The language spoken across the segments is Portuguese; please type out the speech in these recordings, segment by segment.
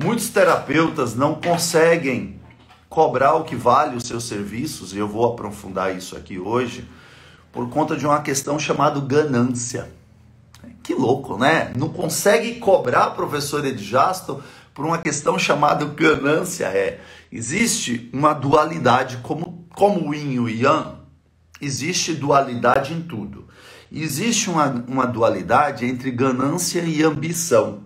Muitos terapeutas não conseguem cobrar o que vale os seus serviços, e eu vou aprofundar isso aqui hoje, por conta de uma questão chamada ganância. Que louco, né? Não consegue cobrar, professor Edjasto, por uma questão chamada ganância. Existe uma dualidade, como o yin e o yang, existe dualidade em tudo. Existe uma dualidade entre ganância e ambição.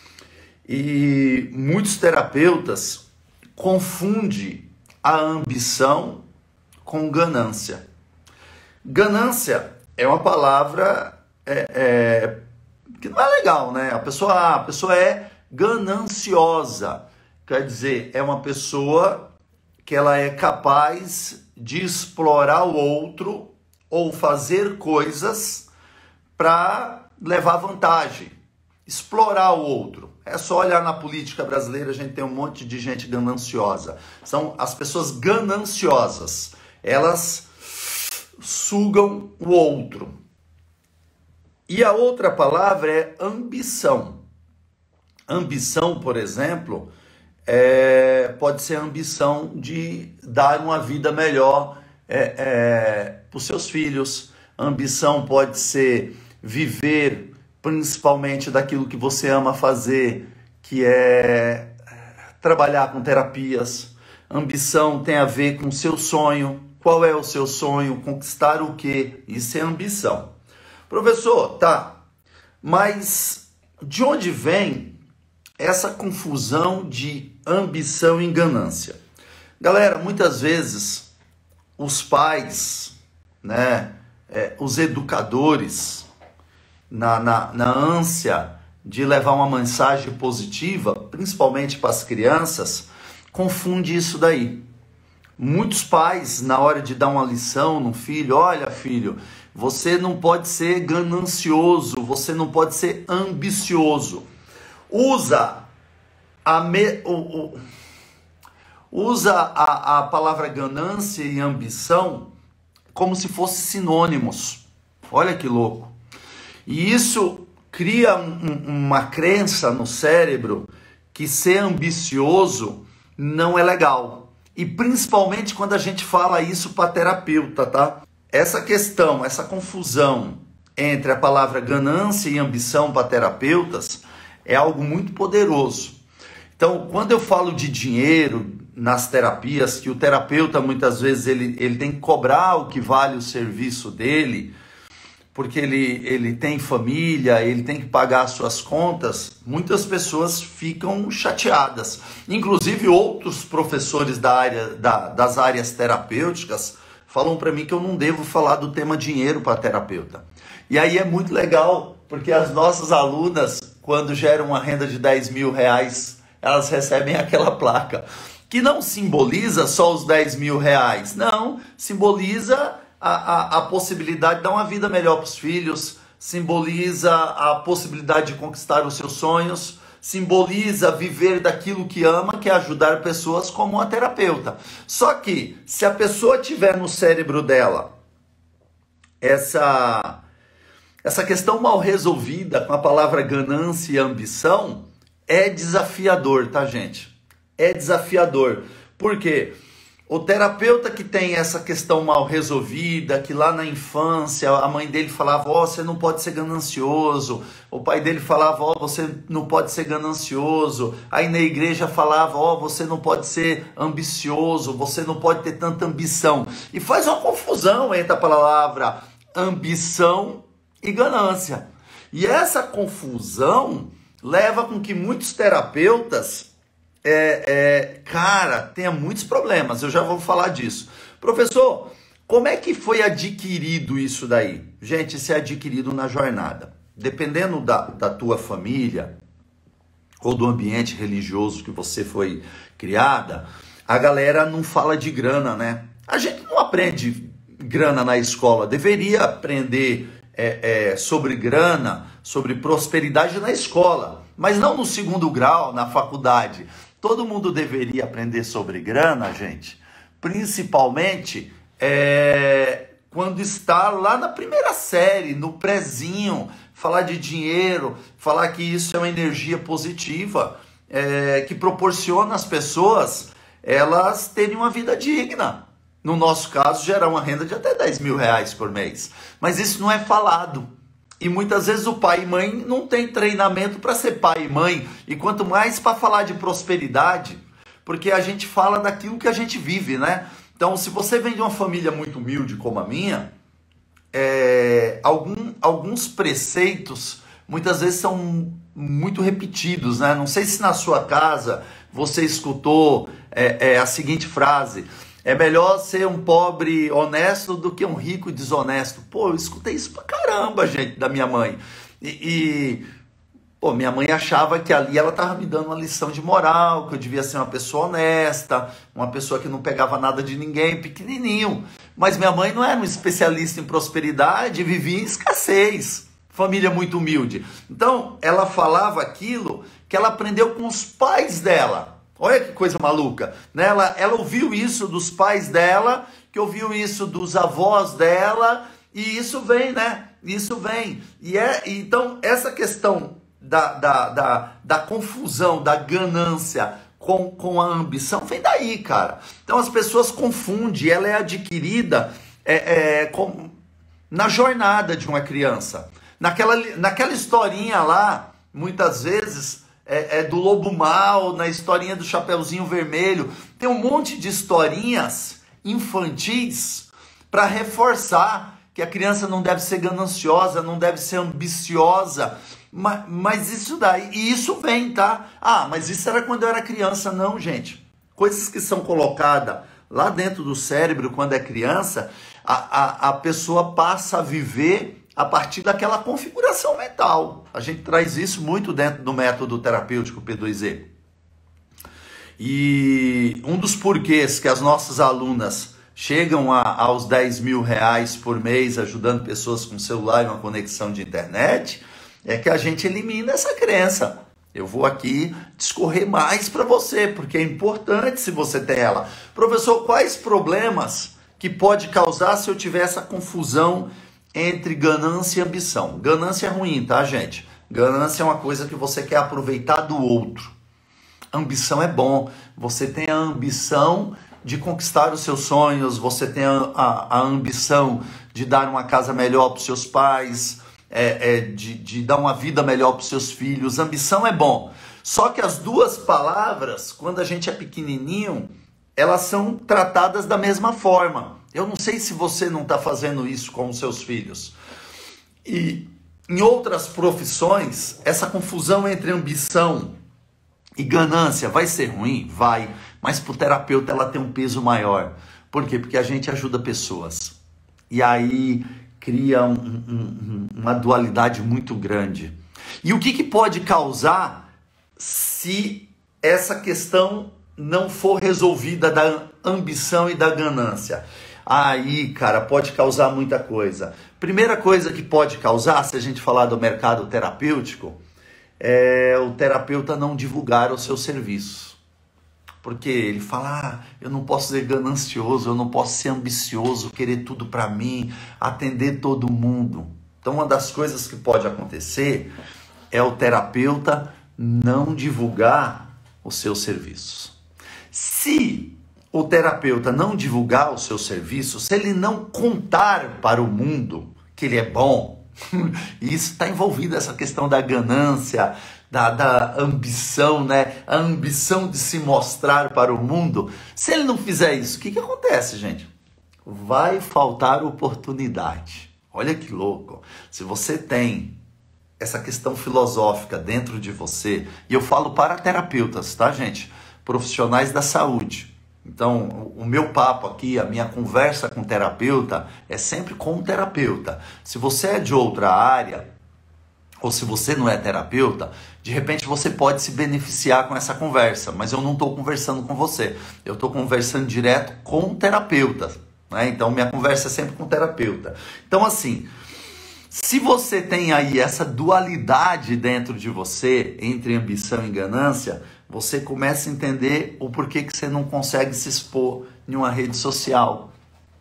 E muitos terapeutas confundem a ambição com ganância. Ganância é uma palavra que não é legal, né? A pessoa é gananciosa. Quer dizer, é uma pessoa que ela é capaz de explorar o outro ou fazer coisas para levar vantagem. Explorar o outro. É só olhar na política brasileira, a gente tem um monte de gente gananciosa. São as pessoas gananciosas. Elas sugam o outro. E a outra palavra é ambição. Ambição, por exemplo, pode ser a ambição de dar uma vida melhor para os seus filhos. A ambição pode ser viver principalmente daquilo que você ama fazer, que é trabalhar com terapias. Ambição tem a ver com o seu sonho. Qual é o seu sonho? Conquistar o quê? Isso é ambição. Professor, tá, mas de onde vem essa confusão de ambição e ganância? Galera, muitas vezes os pais, né, os educadores, na ânsia de levar uma mensagem positiva, principalmente para as crianças, confunde isso daí. Muitos pais, na hora de dar uma lição no filho, olha filho, você não pode ser ganancioso, você não pode ser ambicioso. Usa a palavra ganância e ambição como se fossem sinônimos. Olha que louco. E isso cria uma crença no cérebro que ser ambicioso não é legal. E principalmente quando a gente fala isso para terapeuta, tá? Essa questão, essa confusão entre a palavra ganância e ambição para terapeutas é algo muito poderoso. Então, quando eu falo de dinheiro nas terapias, que o terapeuta muitas vezes ele tem que cobrar o que vale o serviço dele, porque ele tem família, ele tem que pagar as suas contas, muitas pessoas ficam chateadas. Inclusive outros professores das áreas terapêuticas falam para mim que eu não devo falar do tema dinheiro para terapeuta. E aí é muito legal, porque as nossas alunas, quando geram uma renda de 10 mil reais, elas recebem aquela placa, que não simboliza só os 10 mil reais, não, simboliza a possibilidade de dar uma vida melhor para os filhos, simboliza a possibilidade de conquistar os seus sonhos, simboliza viver daquilo que ama, que é ajudar pessoas como uma terapeuta. Só que, se a pessoa tiver no cérebro dela essa questão mal resolvida com a palavra ganância e ambição, é desafiador, tá, gente? É desafiador. Por quê? O terapeuta que tem essa questão mal resolvida, que lá na infância a mãe dele falava, você não pode ser ganancioso, o pai dele falava, você não pode ser ganancioso, aí na igreja falava, você não pode ser ambicioso, você não pode ter tanta ambição. E faz uma confusão entre a palavra ambição e ganância. E essa confusão leva com que muitos terapeutas tenha muitos problemas. Eu já vou falar disso. Professor, como é que foi adquirido isso daí? Gente, isso é adquirido na jornada. Dependendo da tua família ou do ambiente religioso que você foi criada, a galera não fala de grana, né? A gente não aprende grana na escola. Deveria aprender sobre grana, sobre prosperidade na escola, mas não no segundo grau, na faculdade. Todo mundo deveria aprender sobre grana, gente, principalmente quando está lá na primeira série, no prézinho, falar de dinheiro, falar que isso é uma energia positiva. que proporciona às pessoas elas terem uma vida digna. No nosso caso, gerar uma renda de até 10 mil reais por mês. Mas isso não é falado. E muitas vezes o pai e mãe não tem treinamento para ser pai e mãe. E quanto mais para falar de prosperidade, porque a gente fala daquilo que a gente vive, né? Então, se você vem de uma família muito humilde como a minha, alguns preceitos muitas vezes são muito repetidos, né? Não sei se na sua casa você escutou a seguinte frase: é melhor ser um pobre honesto do que um rico desonesto. Pô, eu escutei isso pra caramba, gente, da minha mãe. Pô, minha mãe achava que ali ela estava me dando uma lição de moral, que eu devia ser uma pessoa honesta, uma pessoa que não pegava nada de ninguém, pequenininho. Mas minha mãe não era um especialista em prosperidade, vivia em escassez, família muito humilde. Então, ela falava aquilo que ela aprendeu com os pais dela. Olha que coisa maluca, né? Ela ouviu isso dos pais dela, que ouviu isso dos avós dela, e isso vem, né? Isso vem. Então, essa questão da confusão, da ganância com a ambição, vem daí, cara. Então as pessoas confundem, ela é adquirida na jornada de uma criança. Naquela historinha lá, muitas vezes, do lobo mau, na historinha do Chapeuzinho Vermelho, tem um monte de historinhas infantis para reforçar que a criança não deve ser gananciosa, não deve ser ambiciosa. Mas isso daí, e isso vem, tá? Ah, mas isso era quando eu era criança. Não, gente. Coisas que são colocadas lá dentro do cérebro quando é criança, a pessoa passa a viver a partir daquela configuração mental. A gente traz isso muito dentro do método terapêutico P2E. E um dos porquês que as nossas alunas chegam aos 10 mil reais por mês ajudando pessoas com celular e uma conexão de internet, é que a gente elimina essa crença. Eu vou aqui discorrer mais para você, porque é importante se você tem ela. Professor, quais problemas que pode causar se eu tiver essa confusão entre ganância e ambição? Ganância é ruim, tá, gente? Ganância é uma coisa que você quer aproveitar do outro. Ambição é bom. Você tem a ambição de conquistar os seus sonhos, você tem a ambição de dar uma casa melhor para os seus pais, de dar uma vida melhor para os seus filhos. Ambição é bom. Só que as duas palavras, quando a gente é pequenininho, elas são tratadas da mesma forma. Eu não sei se você não está fazendo isso com os seus filhos. E em outras profissões, essa confusão entre ambição e ganância vai ser ruim? Vai. Mas para o terapeuta ela tem um peso maior. Por quê? Porque a gente ajuda pessoas. E aí cria uma dualidade muito grande. E o que pode causar se essa questão não for resolvida da ambição e da ganância? Aí, cara, pode causar muita coisa. Primeira coisa que pode causar, se a gente falar do mercado terapêutico, é o terapeuta não divulgar o seu serviço. Porque ele fala, eu não posso ser ganancioso, eu não posso ser ambicioso, querer tudo para mim, atender todo mundo. Então uma das coisas que pode acontecer é o terapeuta não divulgar os seus serviços. Se o terapeuta não divulgar os seus serviços, se ele não contar para o mundo que ele é bom, e isso está envolvido essa questão da ganância, da ambição, né? A ambição de se mostrar para o mundo. Se ele não fizer isso, o que acontece, gente? Vai faltar oportunidade. Olha que louco. Se você tem essa questão filosófica dentro de você, e eu falo para terapeutas, tá, gente? Profissionais da saúde. Então, o meu papo aqui, a minha conversa com o terapeuta é sempre com o terapeuta. Se você é de outra área, ou se você não é terapeuta, de repente você pode se beneficiar com essa conversa, mas eu não estou conversando com você, eu estou conversando direto com o terapeuta, né? Então minha conversa é sempre com o terapeuta. Então assim, se você tem aí essa dualidade dentro de você, entre ambição e ganância, você começa a entender o porquê que você não consegue se expor em uma rede social.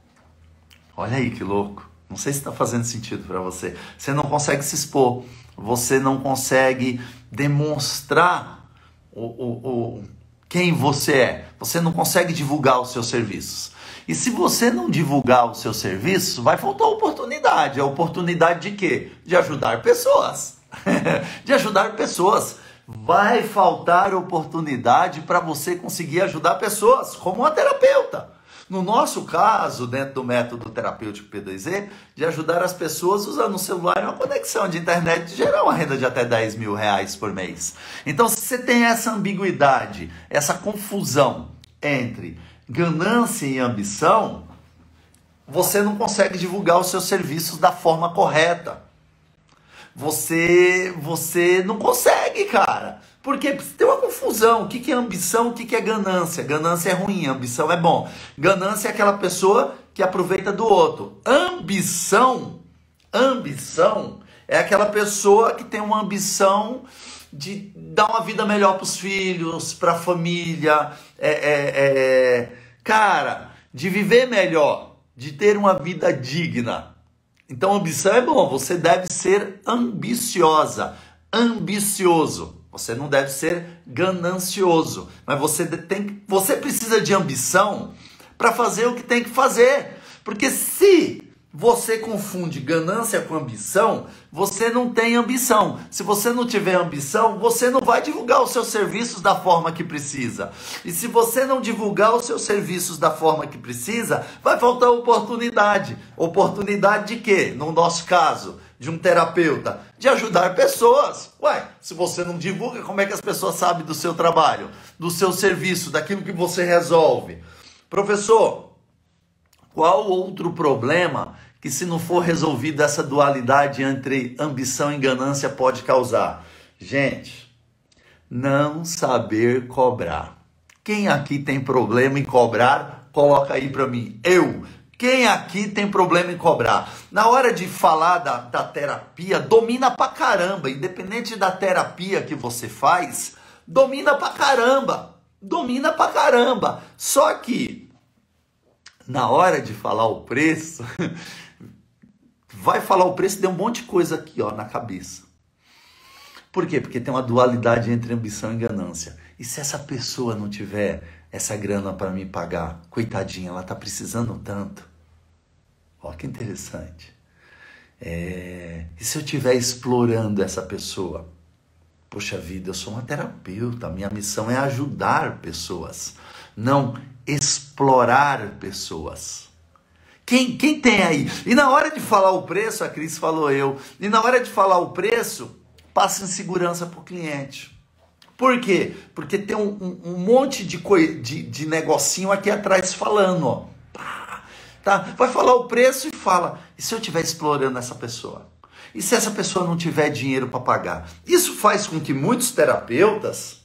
Olha aí que louco, não sei se está fazendo sentido para você. Você não consegue se expor, você não consegue demonstrar quem você é. Você não consegue divulgar os seus serviços. E se você não divulgar os seus serviços, vai faltar oportunidade. A oportunidade de quê? De ajudar pessoas. De ajudar pessoas. Vai faltar oportunidade para você conseguir ajudar pessoas, como uma terapeuta. No nosso caso, dentro do método terapêutico P2E, de ajudar as pessoas usando o celular e uma conexão de internet de gerar uma renda de até 10 mil reais por mês. Então, se você tem essa ambiguidade, essa confusão entre ganância e ambição, você não consegue divulgar os seus serviços da forma correta. Você não consegue, cara. Porque tem uma confusão. O que é ambição? O que é ganância? Ganância é ruim, ambição é bom. Ganância é aquela pessoa que aproveita do outro. Ambição é aquela pessoa que tem uma ambição de dar uma vida melhor para os filhos, para a família, cara, de viver melhor, de ter uma vida digna. Então, ambição é bom, você deve ser ambiciosa, ambicioso. Você não deve ser ganancioso, mas você precisa de ambição para fazer o que tem que fazer. Porque se você confunde ganância com ambição, você não tem ambição. Se você não tiver ambição, você não vai divulgar os seus serviços da forma que precisa. E se você não divulgar os seus serviços da forma que precisa, vai faltar oportunidade. Oportunidade de quê? No nosso caso, de um terapeuta, de ajudar pessoas. Ué, se você não divulga, como é que as pessoas sabem do seu trabalho, do seu serviço, daquilo que você resolve? Professor, qual outro problema que, se não for resolvido, essa dualidade entre ambição e ganância pode causar? Gente, não saber cobrar. Quem aqui tem problema em cobrar, coloca aí para mim. Eu. Quem aqui tem problema em cobrar? Na hora de falar da terapia, domina pra caramba. Independente da terapia que você faz, domina pra caramba. Domina pra caramba. Só que, na hora de falar o preço, vai falar o preço e deu um monte de coisa aqui, ó, na cabeça. Por quê? Porque tem uma dualidade entre ambição e ganância. E se essa pessoa não tiver essa grana para me pagar, coitadinha, ela tá precisando tanto. Ó, que interessante. E se eu estiver explorando essa pessoa? Poxa vida, eu sou uma terapeuta, minha missão é ajudar pessoas, não explorar pessoas. Quem tem aí? E na hora de falar o preço, a Cris falou eu, e na hora de falar o preço, passa insegurança para o cliente. Por quê? Porque tem um monte de negocinho aqui atrás falando, ó. Tá? Vai falar o preço e fala, e se eu estiver explorando essa pessoa? E se essa pessoa não tiver dinheiro para pagar? Isso faz com que muitos terapeutas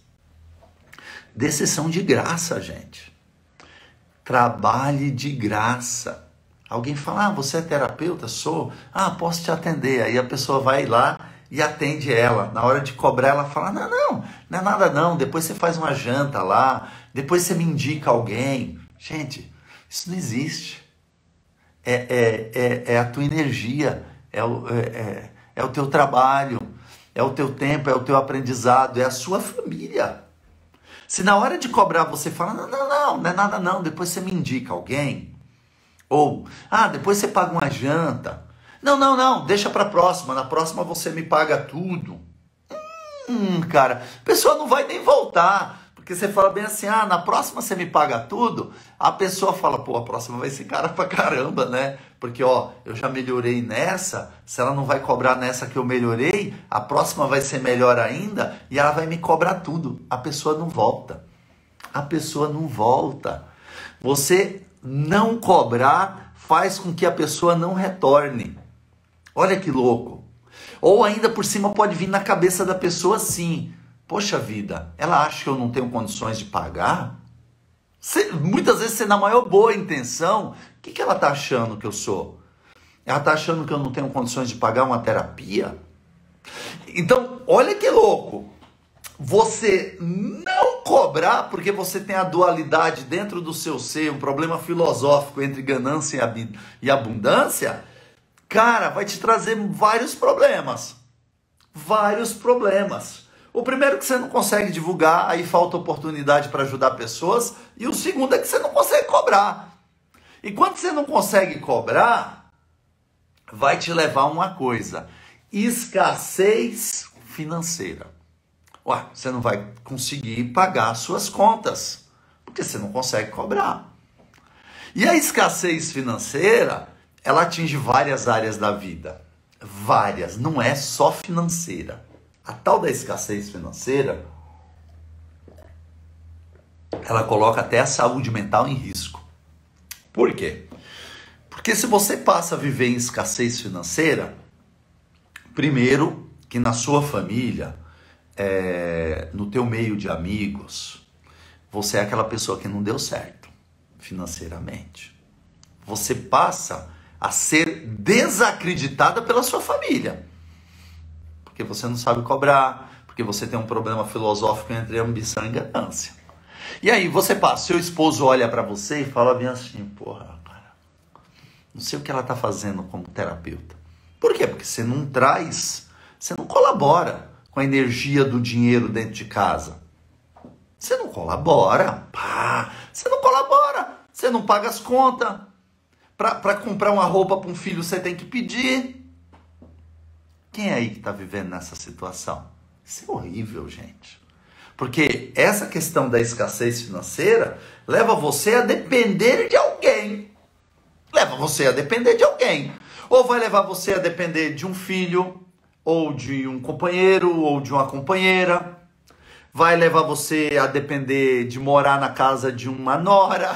dê sessão de graça, gente. Trabalhe de graça. Alguém fala, você é terapeuta? Sou. Posso te atender. Aí a pessoa vai lá e atende ela. Na hora de cobrar, ela fala, não é nada não. Depois você faz uma janta lá, depois você me indica alguém. Gente, isso não existe. É a tua energia, é o teu trabalho, é o teu tempo, é o teu aprendizado, é a sua família. Se na hora de cobrar você fala, não é nada não, depois você me indica alguém, ou, depois você paga uma janta, não, deixa para a próxima, na próxima você me paga tudo. Cara, a pessoa não vai nem voltar. Porque você fala bem assim, na próxima você me paga tudo, a pessoa fala, a próxima vai ser cara pra caramba, né? Porque, eu já melhorei nessa, se ela não vai cobrar nessa que eu melhorei, a próxima vai ser melhor ainda e ela vai me cobrar tudo. A pessoa não volta. A pessoa não volta. Você não cobrar faz com que a pessoa não retorne. Olha que louco. Ou ainda por cima pode vir na cabeça da pessoa assim, poxa vida, ela acha que eu não tenho condições de pagar? Muitas vezes você, na maior boa intenção, o que ela está achando que eu sou? Ela está achando que eu não tenho condições de pagar uma terapia? Então, olha que louco. Você não cobrar porque você tem a dualidade dentro do seu ser, um problema filosófico entre ganância e abundância, cara, vai te trazer vários problemas. Vários problemas. O primeiro é que você não consegue divulgar, aí falta oportunidade para ajudar pessoas. E o segundo é que você não consegue cobrar. E quando você não consegue cobrar, vai te levar a uma coisa: escassez financeira. Ué, você não vai conseguir pagar as suas contas, porque você não consegue cobrar. E a escassez financeira, ela atinge várias áreas da vida. Várias, não é só financeira. A tal da escassez financeira, ela coloca até a saúde mental em risco. Por quê? Porque se você passa a viver em escassez financeira, primeiro que na sua família, no teu meio de amigos, você é aquela pessoa que não deu certo financeiramente. Você passa a ser desacreditada pela sua família. Porque você não sabe cobrar, porque você tem um problema filosófico entre ambição e ganância. E aí você passa, seu esposo olha pra você e fala bem assim: porra, cara, não sei o que ela tá fazendo como terapeuta. Por quê? Porque você não traz, você não colabora com a energia do dinheiro dentro de casa. Você não colabora, você não colabora, você não paga as contas. Para comprar uma roupa para um filho você tem que pedir. Quem é aí que está vivendo nessa situação? Isso é horrível, gente. Porque essa questão da escassez financeira leva você a depender de alguém. Leva você a depender de alguém. Ou vai levar você a depender de um filho, ou de um companheiro, ou de uma companheira. Vai levar você a depender de morar na casa de uma nora.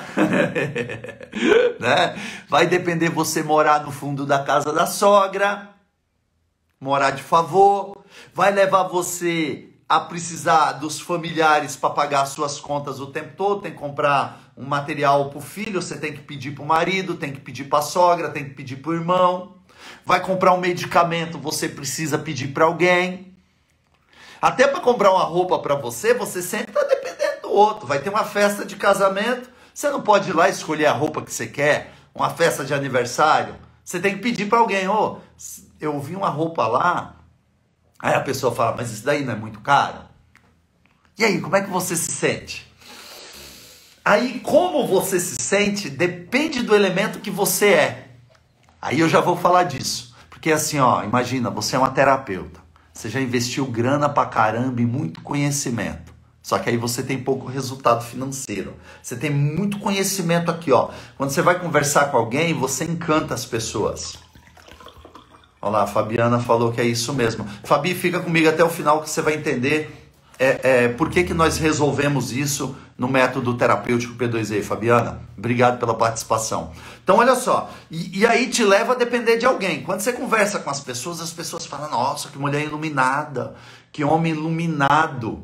Né? Vai depender você morar no fundo da casa da sogra. Morar de favor. Vai levar você a precisar dos familiares para pagar suas contas o tempo todo. Tem que comprar um material para o filho, você tem que pedir para o marido, tem que pedir para a sogra, tem que pedir para o irmão. Vai comprar um medicamento, você precisa pedir para alguém. Até para comprar uma roupa para você sempre está dependendo do outro. Vai ter uma festa de casamento, você não pode ir lá escolher a roupa que você quer. Uma festa de aniversário, você tem que pedir para alguém: eu vi uma roupa lá. Aí a pessoa fala: mas isso daí não é muito caro? E aí, como é que você se sente? Aí, como você se sente depende do elemento que você é. Aí eu já vou falar disso. Porque assim, imagina, você é uma terapeuta. Você já investiu grana pra caramba e muito conhecimento. Só que aí você tem pouco resultado financeiro. Você tem muito conhecimento aqui, Quando você vai conversar com alguém, você encanta as pessoas. Olha lá, a Fabiana falou que é isso mesmo. Fabi, fica comigo até o final que você vai entender por que nós resolvemos isso no método terapêutico P2E. Fabiana, obrigado pela participação. Então, olha só, e aí te leva a depender de alguém. Quando você conversa com as pessoas falam: nossa, que mulher iluminada, que homem iluminado.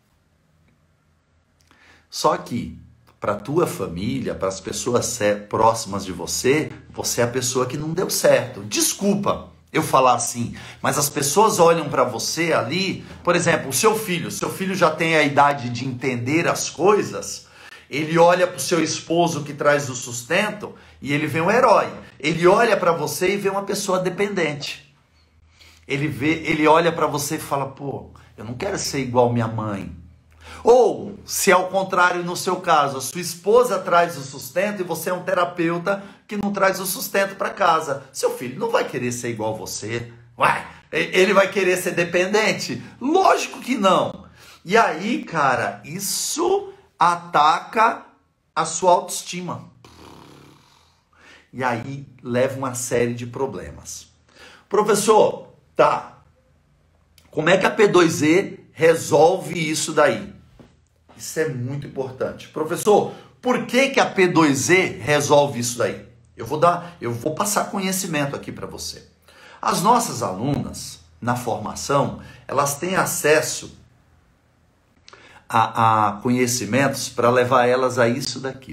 Só que, para a tua família, para as pessoas próximas de você, você é a pessoa que não deu certo. Desculpa eu falar assim, mas as pessoas olham para você ali, por exemplo, o seu filho já tem a idade de entender as coisas, ele olha para o seu esposo que traz o sustento e ele vê um herói. Ele olha para você e vê uma pessoa dependente. Ele olha para você e fala: pô, eu não quero ser igual minha mãe. Ou, se ao contrário, no seu caso, a sua esposa traz o sustento e você é um terapeuta que não traz o sustento para casa. Seu filho não vai querer ser igual você. Ele vai querer ser dependente? Lógico que não. E aí, cara, isso ataca a sua autoestima. E aí leva uma série de problemas. Professor, como é que a P2E resolve isso daí? Isso é muito importante. Professor, por que a P2E resolve isso daí? Eu vou passar conhecimento aqui para você. As nossas alunas, na formação, elas têm acesso a conhecimentos para levar elas a isso daqui,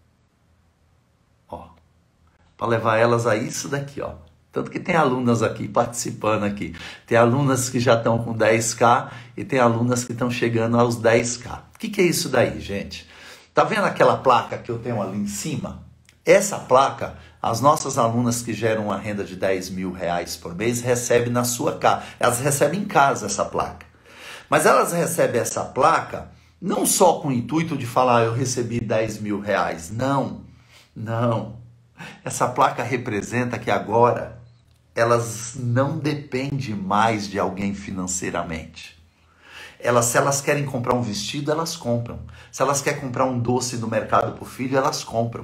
para levar elas a isso daqui, Tanto que tem alunas aqui participando aqui. Tem alunas que já estão com 10K e tem alunas que estão chegando aos 10K. O que é isso daí, gente? Tá vendo aquela placa que eu tenho ali em cima? Essa placa, as nossas alunas que geram uma renda de R$10 mil por mês recebem na sua casa. Elas recebem em casa essa placa. Mas elas recebem essa placa não só com o intuito de falar, eu recebi 10 mil reais. Não, não. Essa placa representa que agora elas não dependem mais de alguém financeiramente. Se elas querem comprar um vestido, elas compram. Se elas querem comprar um doce no mercado para o filho, elas compram.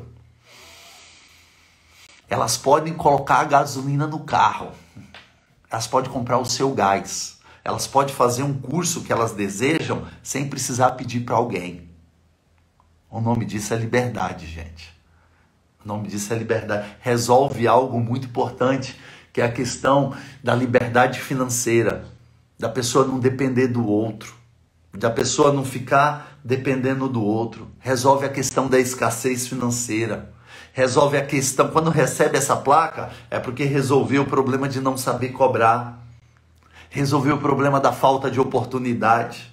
Elas podem colocar a gasolina no carro. Elas podem comprar o seu gás. Elas podem fazer um curso que elas desejam sem precisar pedir para alguém. O nome disso é liberdade, gente. O nome disso é liberdade. Resolve algo muito importante, que é a questão da liberdade financeira. Da pessoa não depender do outro. Da pessoa não ficar dependendo do outro. Resolve a questão da escassez financeira. Resolve a questão, quando recebe essa placa, é porque resolveu o problema de não saber cobrar. Resolveu o problema da falta de oportunidade.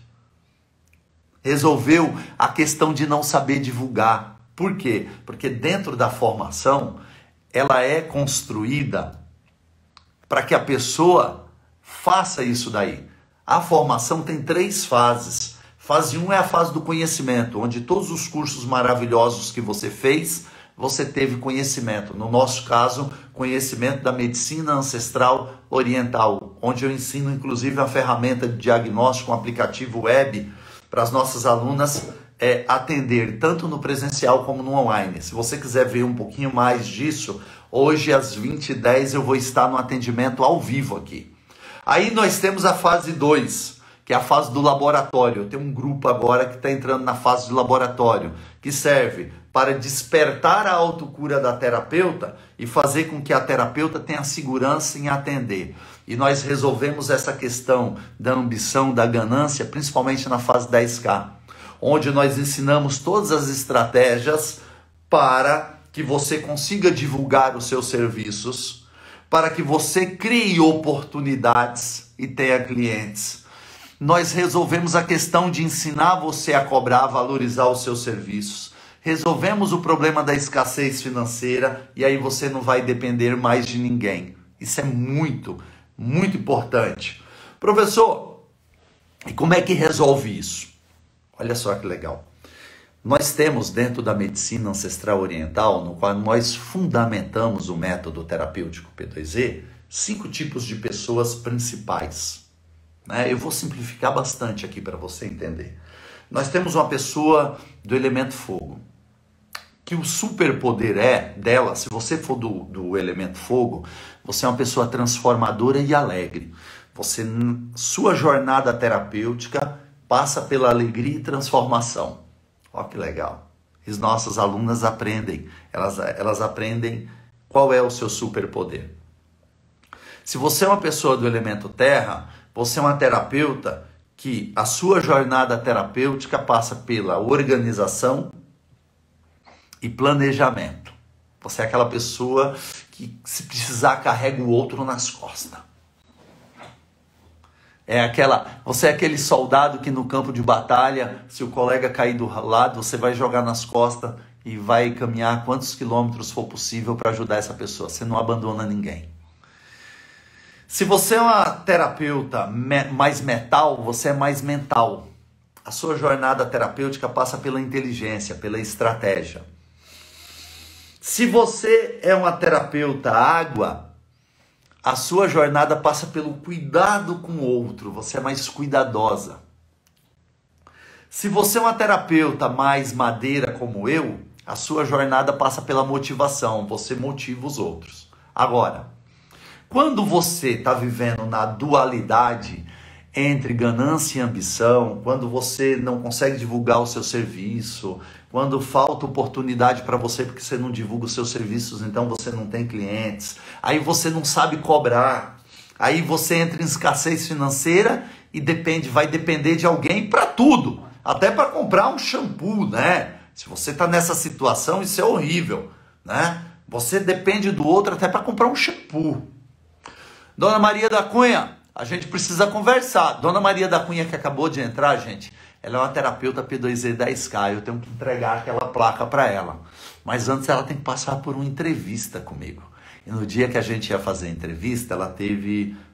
Resolveu a questão de não saber divulgar. Por quê? Porque dentro da formação, ela é construída para que a pessoa faça isso daí. A formação tem 3 fases. Fase 1 é a fase do conhecimento, onde todos os cursos maravilhosos que você fez, você teve conhecimento. No nosso caso, conhecimento da medicina ancestral oriental, onde eu ensino inclusive a ferramenta de diagnóstico, um aplicativo web, para as nossas alunas atender tanto no presencial como no online. Se você quiser ver um pouquinho mais disso, hoje às 20h10 eu vou estar no atendimento ao vivo aqui. Aí nós temos a fase 2, que é a fase do laboratório. Tem um grupo agora que está entrando na fase do laboratório, que serve para despertar a autocura da terapeuta e fazer com que a terapeuta tenha segurança em atender. E nós resolvemos essa questão da ambição, da ganância, principalmente na fase 10K, onde nós ensinamos todas as estratégias para que você consiga divulgar os seus serviços, para que você crie oportunidades e tenha clientes. Nós resolvemos a questão de ensinar você a cobrar, valorizar os seus serviços. Resolvemos o problema da escassez financeira e aí você não vai depender mais de ninguém. Isso é muito, muito importante. Professor, e como é que resolve isso? Olha só que legal. Nós temos dentro da medicina ancestral oriental, no qual nós fundamentamos o método terapêutico P2E, 5 tipos de pessoas principais. Eu vou simplificar bastante aqui para você entender. Nós temos uma pessoa do elemento fogo, que o superpoder dela, se você for do elemento fogo, você é uma pessoa transformadora e alegre. Sua jornada terapêutica passa pela alegria e transformação. Olha que legal. As nossas alunas aprendem, elas aprendem qual é o seu superpoder. Se você é uma pessoa do elemento terra, você é uma terapeuta que a sua jornada terapêutica passa pela organização e planejamento. Você é aquela pessoa que, se precisar, carrega o outro nas costas. Você é aquele soldado que no campo de batalha, se o colega cair do lado, você vai jogar nas costas e vai caminhar quantos quilômetros for possível para ajudar essa pessoa. Você não abandona ninguém. Se você é uma terapeuta mais metal, você é mais mental. A sua jornada terapêutica passa pela inteligência, pela estratégia. Se você é uma terapeuta água, a sua jornada passa pelo cuidado com o outro, você é mais cuidadosa. Se você é uma terapeuta mais madeira como eu, a sua jornada passa pela motivação, você motiva os outros. Agora, quando você está vivendo na dualidade entre ganância e ambição, quando você não consegue divulgar o seu serviço, quando falta oportunidade para você porque você não divulga os seus serviços, então você não tem clientes, aí você não sabe cobrar, aí você entra em escassez financeira e vai depender de alguém para tudo, até para comprar um shampoo, né? Se você está nessa situação, isso é horrível, né? Você depende do outro até para comprar um shampoo. Dona Maria da Cunha, a gente precisa conversar. Dona Maria da Cunha, que acabou de entrar, gente, ela é uma terapeuta P2E 10K. Eu tenho que entregar aquela placa para ela. Mas antes ela tem que passar por uma entrevista comigo. E no dia que a gente ia fazer a entrevista, ela teve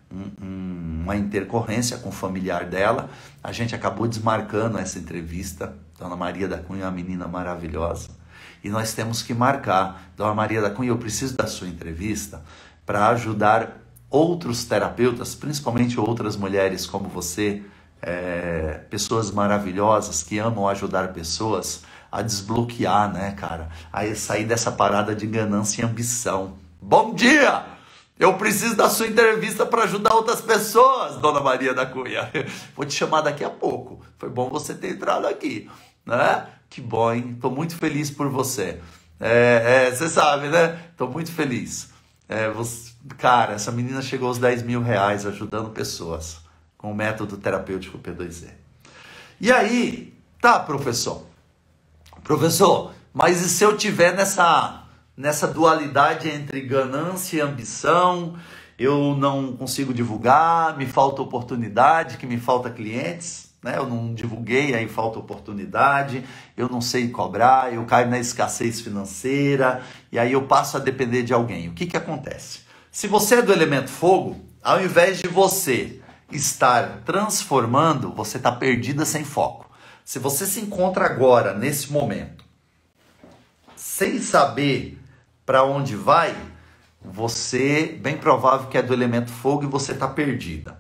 uma intercorrência com o familiar dela. A gente acabou desmarcando essa entrevista. Dona Maria da Cunha é uma menina maravilhosa. E nós temos que marcar. Dona Maria da Cunha, eu preciso da sua entrevista para ajudar outros terapeutas, principalmente outras mulheres como você, pessoas maravilhosas que amam ajudar pessoas a desbloquear, né, cara? A sair dessa parada de ganância e ambição. Bom dia! Eu preciso da sua entrevista para ajudar outras pessoas, Dona Maria da Cunha. Vou te chamar daqui a pouco. Foi bom você ter entrado aqui, né? Que bom, hein? Estou muito feliz por você. Você sabe, né? Estou muito feliz. Cara, essa menina chegou aos 10 mil reais ajudando pessoas com o método terapêutico P2E. E aí, tá, professor? Professor, mas e se eu tiver nessa dualidade entre ganância e ambição, eu não consigo divulgar, me falta oportunidade, que me falta clientes, né? Eu não divulguei, aí falta oportunidade, eu não sei cobrar, eu caio na escassez financeira, e aí eu passo a depender de alguém. O que que acontece? Se você é do elemento fogo, ao invés de você estar transformando, você está perdida sem foco. Se você se encontra agora, nesse momento, sem saber para onde vai, você, bem provável que é do elemento fogo e você está perdida.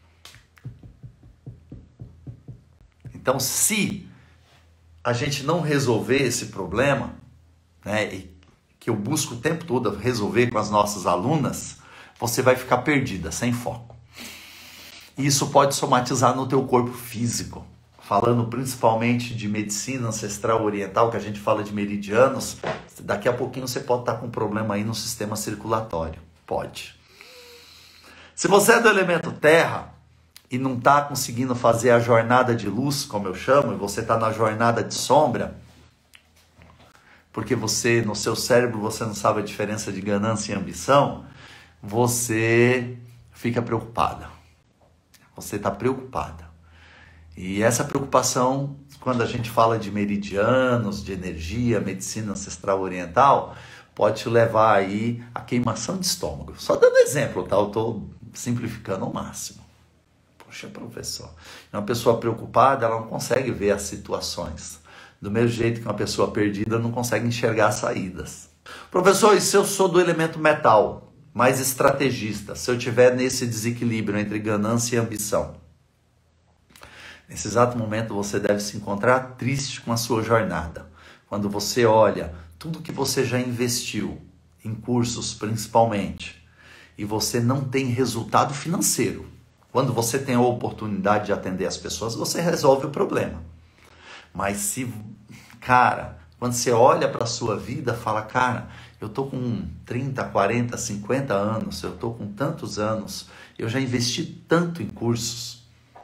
Então, se a gente não resolver esse problema, né, e que eu busco o tempo todo resolver com as nossas alunas, você vai ficar perdida, sem foco. E isso pode somatizar no teu corpo físico. Falando principalmente de medicina ancestral oriental, que a gente fala de meridianos, daqui a pouquinho você pode estar com um problema aí no sistema circulatório. Pode. Se você é do elemento terra e não está conseguindo fazer a jornada de luz, como eu chamo, e você está na jornada de sombra, porque você, no seu cérebro, você não sabe a diferença de ganância e ambição, você fica preocupada. Você está preocupada. E essa preocupação, quando a gente fala de meridianos, de energia, medicina ancestral oriental, pode te levar aí a queimação de estômago. Só dando exemplo, tá? Eu estou simplificando ao máximo. Poxa, professor. Uma pessoa preocupada, ela não consegue ver as situações. Do mesmo jeito que uma pessoa perdida não consegue enxergar as saídas. Professor, e se eu sou do elemento metal, mais estrategista, se eu tiver nesse desequilíbrio entre ganância e ambição? Nesse exato momento você deve se encontrar triste com a sua jornada. Quando você olha tudo que você já investiu, em cursos principalmente, e você não tem resultado financeiro. Quando você tem a oportunidade de atender as pessoas, você resolve o problema. Mas se, cara, quando você olha para a sua vida, fala, cara, eu tô com 30, 40, 50 anos, eu tô com tantos anos, eu já investi tanto em cursos,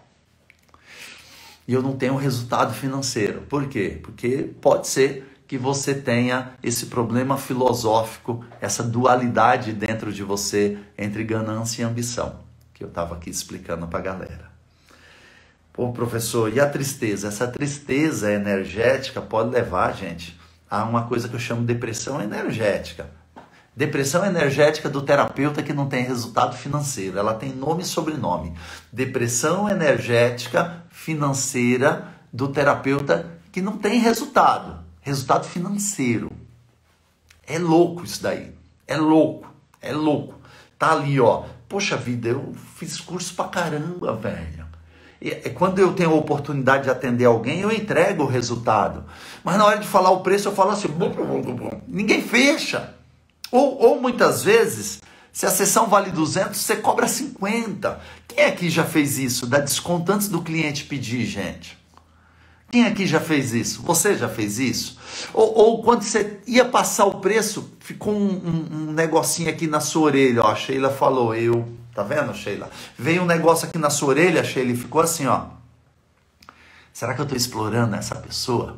e eu não tenho resultado financeiro. Por quê? Porque pode ser que você tenha esse problema filosófico, essa dualidade dentro de você entre ganância e ambição, que eu estava aqui explicando para a galera. Pô, professor, e a tristeza? Essa tristeza energética pode levar, gente, a uma coisa que eu chamo de depressão energética. Depressão energética do terapeuta que não tem resultado financeiro. Ela tem nome e sobrenome. Depressão energética financeira do terapeuta que não tem resultado. Resultado financeiro. É louco isso daí. É louco. É louco. Tá ali, ó. Poxa vida, eu fiz curso pra caramba, velho. E quando eu tenho a oportunidade de atender alguém, eu entrego o resultado. Mas na hora de falar o preço, eu falo assim, ninguém fecha. Ou muitas vezes, se a sessão vale 200, você cobra 50. Quem aqui já fez isso? Dá desconto antes do cliente pedir, gente. Quem aqui já fez isso? Você já fez isso? Ou quando você ia passar o preço, ficou um negocinho aqui na sua orelha. Ó, a Sheila falou, tá vendo, Sheila? Veio um negócio aqui na sua orelha, Sheila, e ficou assim, ó. Será que eu estou explorando essa pessoa?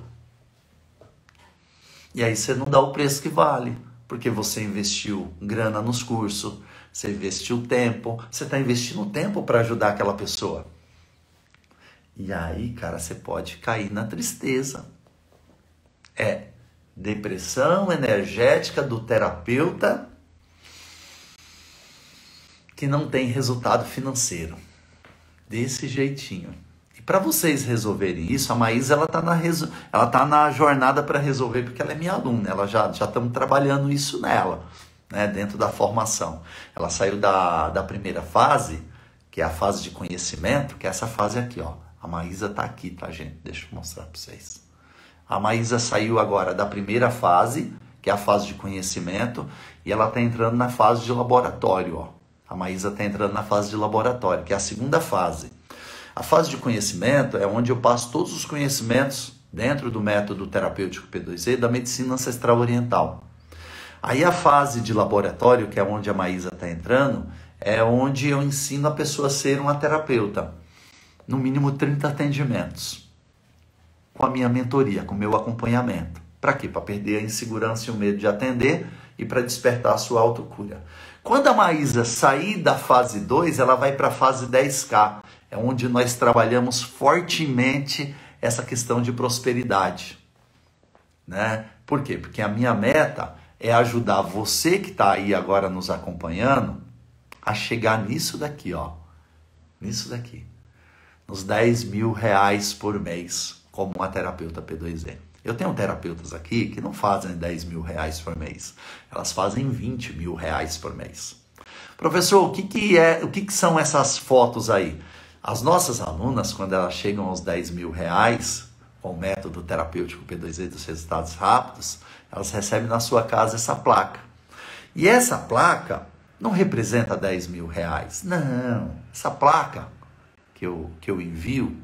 E aí você não dá o preço que vale. Porque você investiu grana nos cursos, você investiu tempo, você está investindo tempo para ajudar aquela pessoa. E aí, cara, você pode cair na tristeza. É depressão energética do terapeuta que não tem resultado financeiro. Desse jeitinho. E para vocês resolverem isso, a Maísa ela tá na jornada para resolver, porque ela é minha aluna, ela já estamos trabalhando isso nela, né, dentro da formação. Ela saiu da primeira fase, que é a fase de conhecimento, que é essa fase aqui, ó. A Maísa tá aqui, tá, gente? Deixa eu mostrar para vocês. A Maísa saiu agora da primeira fase, que é a fase de conhecimento, e ela tá entrando na fase de laboratório, ó. A Maísa está entrando na fase de laboratório, que é a segunda fase. A fase de conhecimento é onde eu passo todos os conhecimentos dentro do método terapêutico P2E da medicina ancestral oriental. Aí a fase de laboratório, que é onde a Maísa está entrando, é onde eu ensino a pessoa a ser uma terapeuta. No mínimo 30 atendimentos. Com a minha mentoria, com o meu acompanhamento. Para quê? Para perder a insegurança e o medo de atender e para despertar a sua autocura. Quando a Maísa sair da fase 2, ela vai para a fase 10K. É onde nós trabalhamos fortemente essa questão de prosperidade. Né? Por quê? Porque a minha meta é ajudar você que está aí agora nos acompanhando a chegar nisso daqui, ó. Nisso daqui. Nos 10 mil reais por mês, como uma terapeuta P2E. Eu tenho terapeutas aqui que não fazem 10 mil reais por mês. Elas fazem 20 mil reais por mês. Professor, o que são essas fotos aí? As nossas alunas, quando elas chegam aos 10 mil reais, com o método terapêutico P2E dos resultados rápidos, elas recebem na sua casa essa placa. E essa placa não representa 10 mil reais. Não, essa placa que eu envio,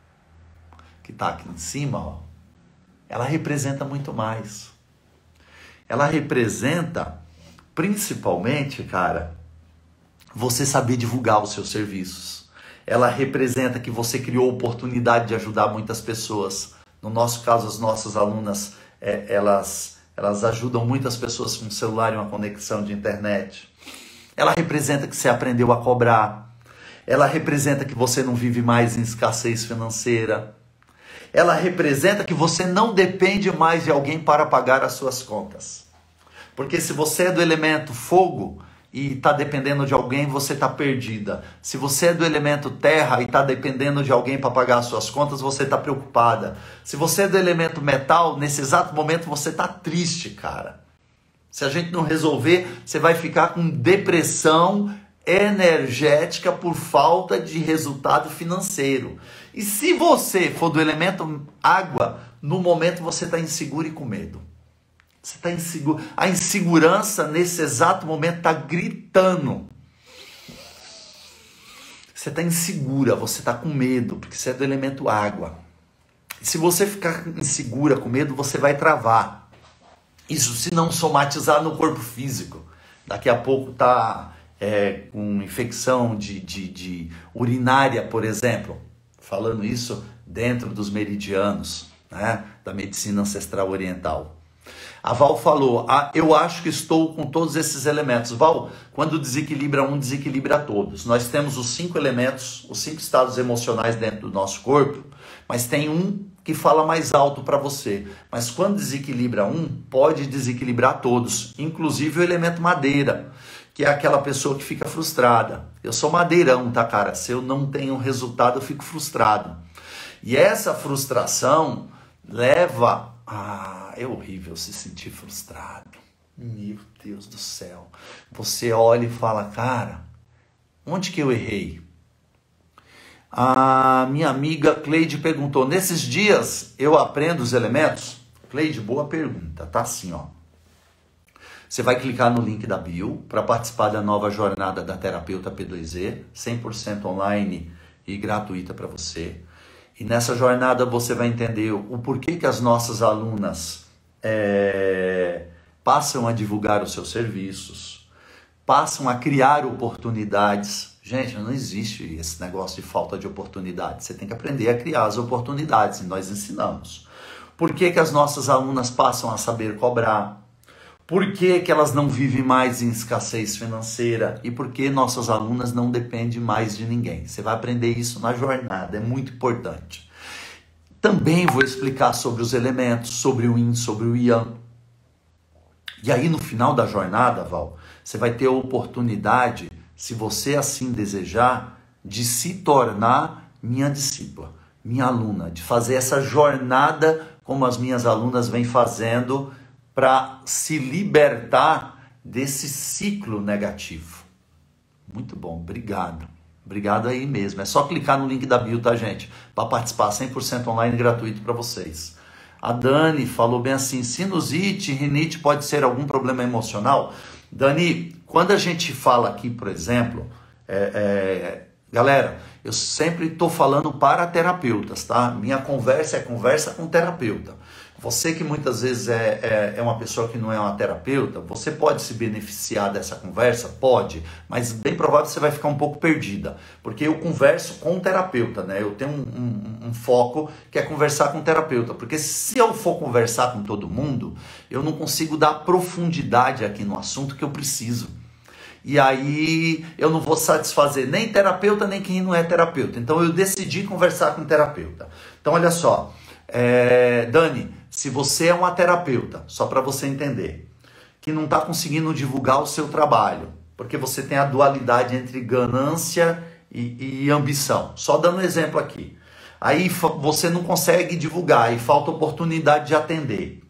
que está aqui em cima, ó, ela representa muito mais. Ela representa, principalmente, cara, você saber divulgar os seus serviços. Ela representa que você criou oportunidade de ajudar muitas pessoas. No nosso caso, as nossas alunas, elas ajudam muitas pessoas com um celular e uma conexão de internet. Ela representa que você aprendeu a cobrar. Ela representa que você não vive mais em escassez financeira. Ela representa que você não depende mais de alguém para pagar as suas contas. Porque se você é do elemento fogo e está dependendo de alguém, você está perdida. Se você é do elemento terra e está dependendo de alguém para pagar as suas contas, você está preocupada. Se você é do elemento metal, nesse exato momento você está triste, cara. Se a gente não resolver, você vai ficar com depressão energética por falta de resultado financeiro. E se você for do elemento água, no momento você está inseguro e com medo. Você está inseguro. A insegurança nesse exato momento está gritando. Você está insegura, você está com medo, porque você é do elemento água. E se você ficar insegura, com medo, você vai travar. Isso se não somatizar no corpo físico. Daqui a pouco está com infecção de urinária, por exemplo. Falando isso dentro dos meridianos, né, da medicina ancestral oriental. A Val falou, eu acho que estou com todos esses elementos. Val, quando desequilibra um, desequilibra todos. Nós temos os 5 elementos, os 5 estados emocionais dentro do nosso corpo, mas tem um que fala mais alto para você. Mas quando desequilibra um, pode desequilibrar todos, inclusive o elemento madeira, que é aquela pessoa que fica frustrada. Eu sou madeirão, tá, cara? Se eu não tenho resultado, eu fico frustrado. E essa frustração leva é horrível se sentir frustrado. Meu Deus do céu. Você olha e fala, cara, onde que eu errei? A minha amiga Cleide perguntou, nesses dias eu aprendo os elementos? Cleide, boa pergunta. Tá assim, ó. Você vai clicar no link da bio para participar da nova jornada da terapeuta P2E, 100% online e gratuita para você. E nessa jornada você vai entender o porquê que as nossas alunas passam a divulgar os seus serviços, passam a criar oportunidades. Gente, não existe esse negócio de falta de oportunidade. Você tem que aprender a criar as oportunidades e nós ensinamos. Por que que as nossas alunas passam a saber cobrar? Por que que elas não vivem mais em escassez financeira? E por que nossas alunas não dependem mais de ninguém? Você vai aprender isso na jornada, é muito importante. Também vou explicar sobre os elementos, sobre o Yin, sobre o Yang. E aí no final da jornada, Val, você vai ter a oportunidade, se você assim desejar, de se tornar minha discípula, minha aluna, de fazer essa jornada como as minhas alunas vêm fazendo para se libertar desse ciclo negativo. Muito bom, obrigado. Obrigado aí mesmo. É só clicar no link da bio, tá, gente? Para participar, 100% online, gratuito para vocês. A Dani falou bem assim, sinusite, rinite pode ser algum problema emocional? Dani, quando a gente fala aqui, por exemplo, galera, eu sempre estou falando para terapeutas, tá? Minha conversa é conversa com terapeuta. Você que muitas vezes é uma pessoa que não é uma terapeuta, você pode se beneficiar dessa conversa? Pode, mas bem provável que você vai ficar um pouco perdida, porque eu converso com o terapeuta, né? Eu tenho um foco que é conversar com o terapeuta, porque se eu for conversar com todo mundo, eu não consigo dar profundidade aqui no assunto que eu preciso. E aí eu não vou satisfazer nem terapeuta, nem quem não é terapeuta. Então eu decidi conversar com o terapeuta. Então olha só, Dani, se você é uma terapeuta, só para você entender, que não está conseguindo divulgar o seu trabalho, porque você tem a dualidade entre ganância e ambição. Só dando um exemplo aqui. Aí você não consegue divulgar e falta oportunidade de atender.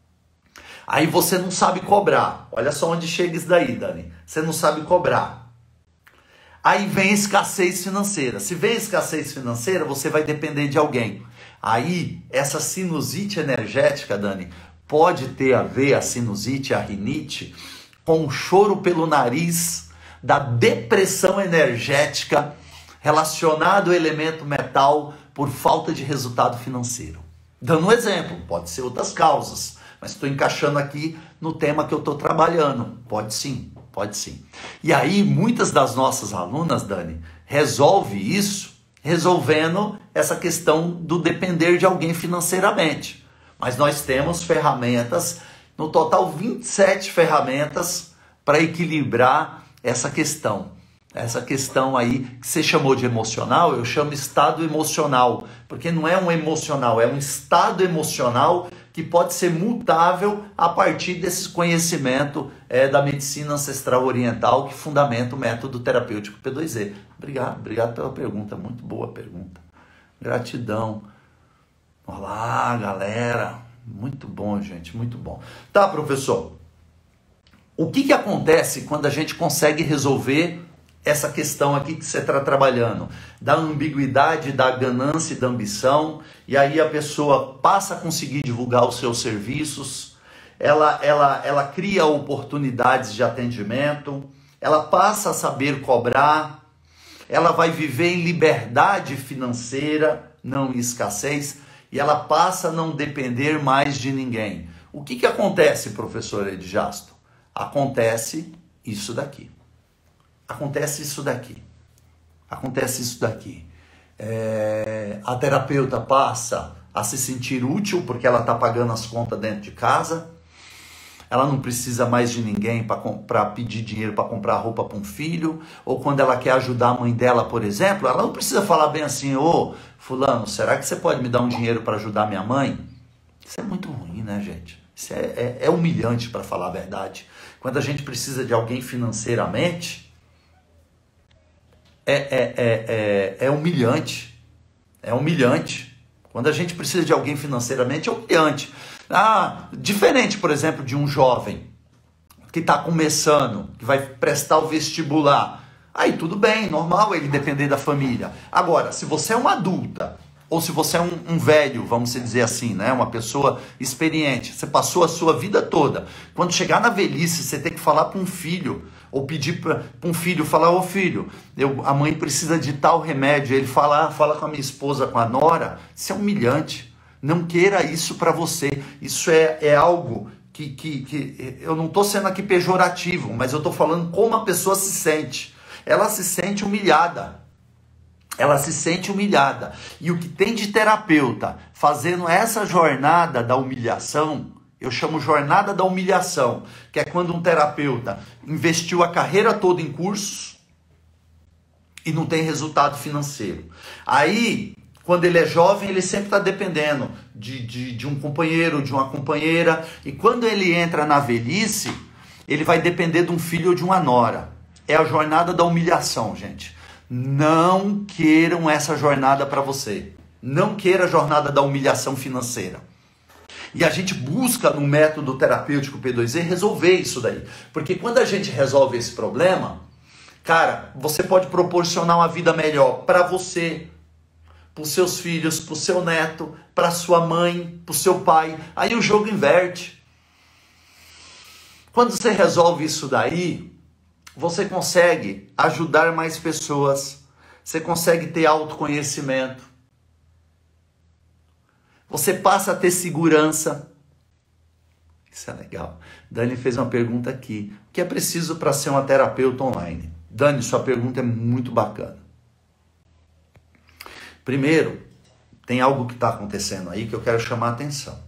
Aí você não sabe cobrar. Olha só onde chega isso daí, Dani. Você não sabe cobrar. Aí vem escassez financeira. Se vem escassez financeira, você vai depender de alguém. Aí, essa sinusite energética, Dani, pode ter a ver, a sinusite, a rinite, com o choro pelo nariz da depressão energética relacionado ao elemento metal por falta de resultado financeiro. Dando um exemplo, pode ser outras causas, mas estou encaixando aqui no tema que eu estou trabalhando. Pode sim, pode sim. E aí, muitas das nossas alunas, Dani, resolve isso resolvendo essa questão do depender de alguém financeiramente. Mas nós temos ferramentas, no total 27 ferramentas para equilibrar essa questão. Essa questão aí que você chamou de emocional, eu chamo estado emocional, porque não é um emocional, é um estado emocional que pode ser mutável a partir desse conhecimento da medicina ancestral oriental que fundamenta o método terapêutico P2E. Obrigado pela pergunta, muito boa pergunta. Gratidão. Olá, galera. Muito bom, gente, muito bom. Tá, professor. O que acontece quando a gente consegue resolver essa questão aqui que você está trabalhando, da ambiguidade, da ganância e da ambição, e aí a pessoa passa a conseguir divulgar os seus serviços, ela cria oportunidades de atendimento, ela passa a saber cobrar, ela vai viver em liberdade financeira, não em escassez, e ela passa a não depender mais de ninguém. O que acontece, professor Edjasto? Acontece isso daqui. Acontece isso daqui. Acontece isso daqui. A terapeuta passa a se sentir útil porque ela está pagando as contas dentro de casa. Ela não precisa mais de ninguém para pedir dinheiro para comprar roupa para um filho. Ou quando ela quer ajudar a mãe dela, por exemplo, ela não precisa falar bem assim: ô, fulano, será que você pode me dar um dinheiro para ajudar minha mãe? Isso é muito ruim, né, gente? Isso é humilhante, para falar a verdade. Quando a gente precisa de alguém financeiramente, é humilhante. É humilhante. Quando a gente precisa de alguém financeiramente, é humilhante. Diferente, por exemplo, de um jovem que está começando, que vai prestar o vestibular. Aí tudo bem, normal ele depender da família. Agora, se você é uma adulta, ou se você é um velho, vamos dizer assim, né? Uma pessoa experiente, você passou a sua vida toda. Quando chegar na velhice, você tem que falar para um filho, ou pedir para um filho, falar: ô filho, a mãe precisa de tal remédio. Ele fala com a minha esposa, com a nora. Isso é humilhante. Não queira isso para você. Isso é algo que eu não estou sendo aqui pejorativo, mas eu estou falando como a pessoa se sente. Ela se sente humilhada. Ela se sente humilhada. E o que tem de terapeuta fazendo essa jornada da humilhação, eu chamo jornada da humilhação, que é quando um terapeuta investiu a carreira toda em cursos e não tem resultado financeiro. Aí, quando ele é jovem, ele sempre está dependendo de um companheiro, de uma companheira. E quando ele entra na velhice, ele vai depender de um filho ou de uma nora. é a jornada da humilhação, gente. Não queiram essa jornada para você. Não queira a jornada da humilhação financeira. E a gente busca no método terapêutico P2E resolver isso daí. Porque quando a gente resolve esse problema, cara, você pode proporcionar uma vida melhor para você, para os seus filhos, para o seu neto, para sua mãe, para o seu pai. Aí o jogo inverte. Quando você resolve isso daí, você consegue ajudar mais pessoas, você consegue ter autoconhecimento, você passa a ter segurança. Isso é legal. Dani fez uma pergunta aqui. O que é preciso para ser uma terapeuta online? Dani, sua pergunta é muito bacana. Primeiro, tem algo que está acontecendo aí que eu quero chamar a atenção.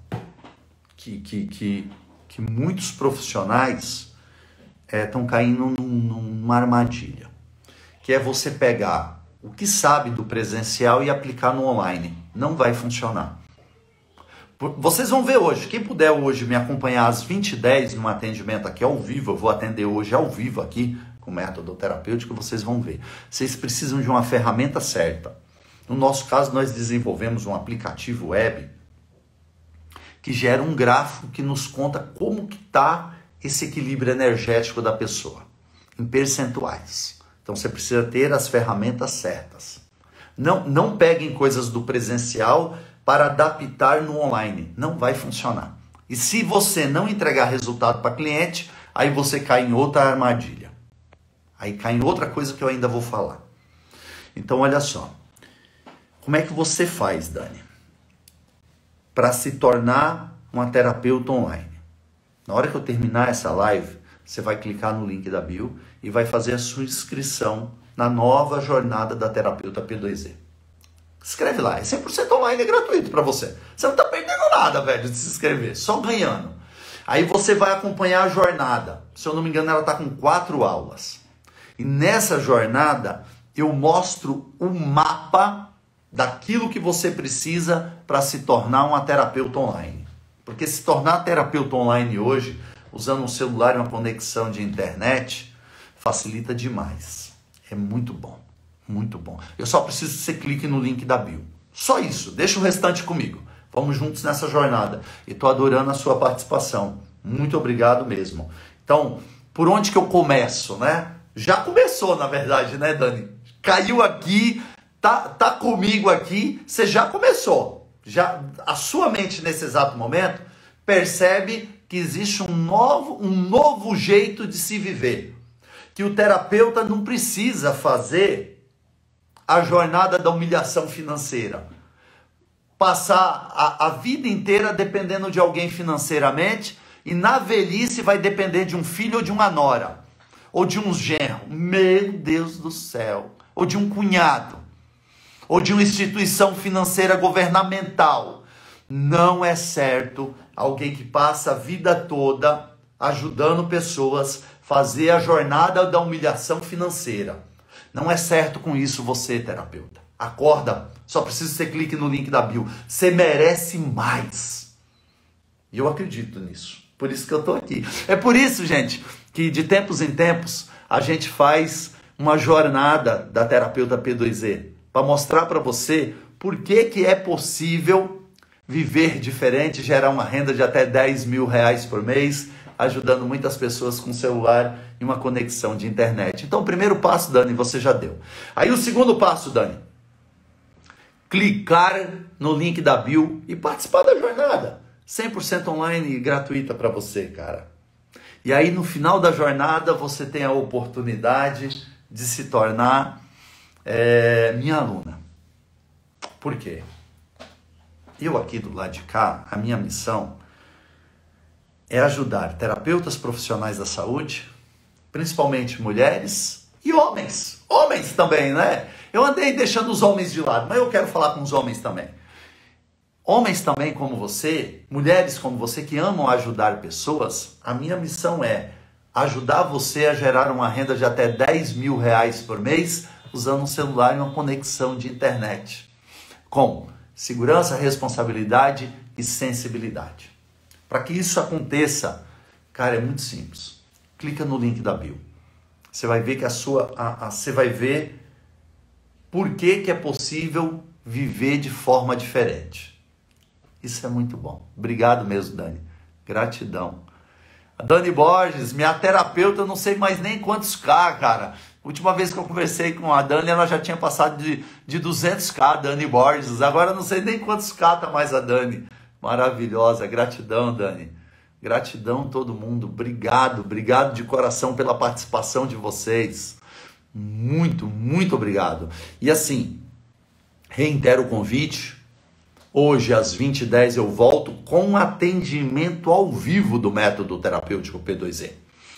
Que muitos profissionais estão caindo numa armadilha. Que é você pegar o que sabe do presencial e aplicar no online. Não vai funcionar. Vocês vão ver hoje, quem puder hoje me acompanhar às 20h10 num atendimento aqui ao vivo, eu vou atender hoje ao vivo aqui com o método terapêutico, vocês vão ver. Vocês precisam de uma ferramenta certa. No nosso caso, nós desenvolvemos um aplicativo web que gera um gráfico que nos conta como que está esse equilíbrio energético da pessoa, em percentuais. Então você precisa ter as ferramentas certas. Não peguem coisas do presencial para adaptar no online. Não vai funcionar. E se você não entregar resultado para cliente, aí você cai em outra armadilha. Aí cai em outra coisa que eu ainda vou falar. Então, olha só. Como é que você faz, Dani, para se tornar uma terapeuta online? Na hora que eu terminar essa live, você vai clicar no link da bio e vai fazer a sua inscrição na nova jornada da terapeuta P2E. Escreve lá, é 100% online, é gratuito para você. Você não está perdendo nada, velho, de se inscrever, só ganhando. Aí você vai acompanhar a jornada. Se eu não me engano, ela está com 4 aulas. E nessa jornada, eu mostro o mapa daquilo que você precisa para se tornar uma terapeuta online. Porque se tornar terapeuta online hoje, usando um celular e uma conexão de internet, facilita demais. É muito bom. Muito bom. Eu só preciso que você clique no link da bio. Só isso. Deixa o restante comigo. Vamos juntos nessa jornada. E estou adorando a sua participação. Muito obrigado mesmo. Então, por onde que eu começo, né? Já começou, na verdade, né, Dani? Caiu aqui, tá comigo aqui, você já começou. Já, a sua mente, nesse exato momento, percebe que existe um novo jeito de se viver. Que o terapeuta não precisa fazer a jornada da humilhação financeira. Passar a vida inteira dependendo de alguém financeiramente e na velhice vai depender de um filho ou de uma nora. Ou de um genro. Meu Deus do céu. Ou de um cunhado. Ou de uma instituição financeira governamental. Não é certo alguém que passa a vida toda ajudando pessoas fazer a jornada da humilhação financeira. Não é certo com isso você, terapeuta. Acorda, só precisa que você clique no link da bio. Você merece mais. E eu acredito nisso. Por isso que eu estou aqui. É por isso, gente, que de tempos em tempos a gente faz uma jornada da terapeuta P2E para mostrar para você por que é possível viver diferente, gerar uma renda de até 10 mil reais por mês, ajudando muitas pessoas com celular e uma conexão de internet. Então, o primeiro passo, Dani, você já deu. Aí o segundo passo, Dani, clicar no link da bio e participar da jornada. 100% online e gratuita para você, cara. E aí, no final da jornada, você tem a oportunidade de se tornar minha aluna. Por quê? Eu aqui do lado de cá, a minha missão é ajudar terapeutas profissionais da saúde, principalmente mulheres e homens. Homens também, né? Eu andei deixando os homens de lado, mas eu quero falar com os homens também. Homens também como você, mulheres como você que amam ajudar pessoas, a minha missão é ajudar você a gerar uma renda de até 10 mil reais por mês usando um celular e uma conexão de internet. Com segurança, responsabilidade e sensibilidade. Para que isso aconteça, cara, é muito simples. Clica no link da bio. Você vai ver que você vai ver por que é possível viver de forma diferente. Isso é muito bom. Obrigado mesmo, Dani. Gratidão. A Dani Borges, minha terapeuta, eu não sei mais nem quantos K, cara. Última vez que eu conversei com a Dani, ela já tinha passado de 200K, Dani Borges. Agora eu não sei nem quantos K tá mais a Dani. Maravilhosa. Gratidão, Dani. Gratidão todo mundo. Obrigado. Obrigado de coração pela participação de vocês. Muito, muito obrigado. E assim, reitero o convite. Hoje, às 20h10, eu volto com um atendimento ao vivo do método terapêutico P2E.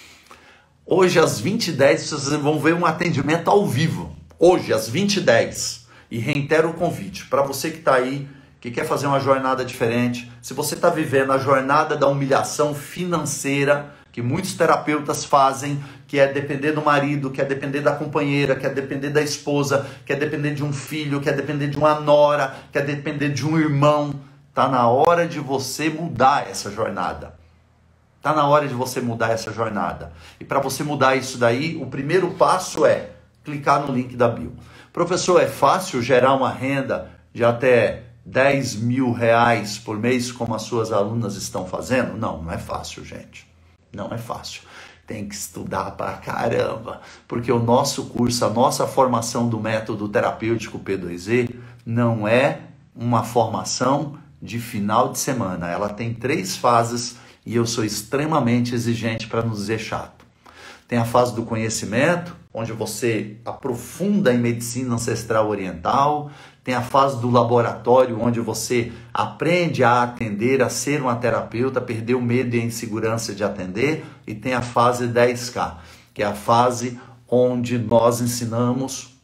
Hoje, às 20h10, vocês vão ver um atendimento ao vivo. Hoje, às 20h10. E reitero o convite para você que está aí, que quer fazer uma jornada diferente. Se você está vivendo a jornada da humilhação financeira, que muitos terapeutas fazem, que é depender do marido, que é depender da companheira, que é depender da esposa, que é depender de um filho, que é depender de uma nora, que é depender de um irmão. Está na hora de você mudar essa jornada. Está na hora de você mudar essa jornada. E para você mudar isso daí, o primeiro passo é clicar no link da bio. Professor, é fácil gerar uma renda de até 10 mil reais por mês, como as suas alunas estão fazendo? Não, não é fácil, gente. Não é fácil. Tem que estudar pra caramba, porque o nosso curso, a nossa formação do método terapêutico P2E não é uma formação de final de semana. Ela tem 3 fases e eu sou extremamente exigente para não dizer chato. Tem a fase do conhecimento, onde você aprofunda em medicina ancestral oriental. Tem a fase do laboratório, onde você aprende a atender, a ser uma terapeuta, perder o medo e a insegurança de atender. E tem a fase 10K, que é a fase onde nós ensinamos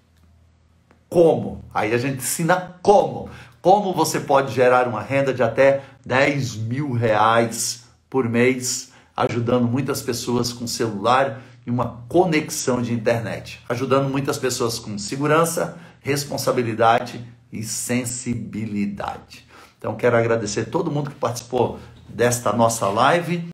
como. Aí a gente ensina como. Como você pode gerar uma renda de até 10 mil reais por mês, ajudando muitas pessoas com celular e uma conexão de internet. Ajudando muitas pessoas com segurança, responsabilidade e sensibilidade. Então quero agradecer todo mundo que participou desta nossa live.